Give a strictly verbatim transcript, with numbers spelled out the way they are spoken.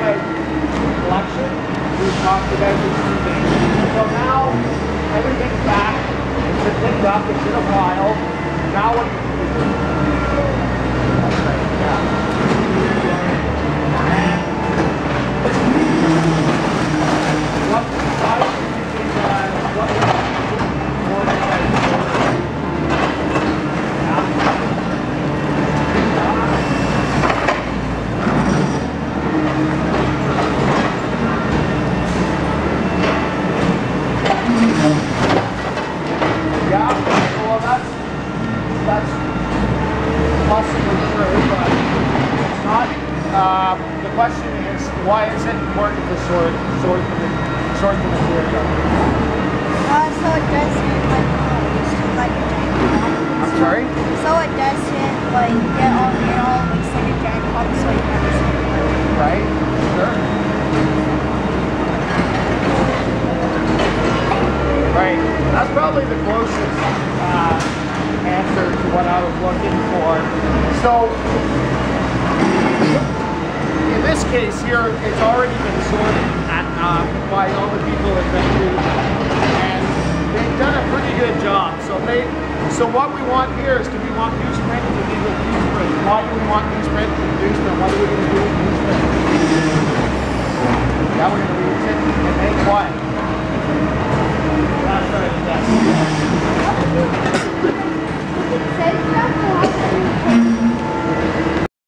about collection, we've talked about receiving. So now everything's back, it's been picked up, it's in a pile. Now what do you do? That's right, yeah. What size do you think, uh, what would you more than that? Yeah, well that's, that's possibly true, but it's not. Uh, the question is, why is it important to sort, sort, the, sort the material? Uh, so it doesn't, like, uh, like a giant pump. I'm sorry? So it doesn't, like, get all, get all mixed like a giant pump, so you never see it. Right? Sure. Right. That's probably the closest uh, answer to what I was looking for. So, in this case here, it's already been sorted at, uh, by all the people at Richmond, and they've done a pretty good job. So they, so what we want here is, do we want newsprint to be with newsprint? Why do we want newsprint with newsprint? What are we going to do with newsprint? Yeah, we're going to use it and make what?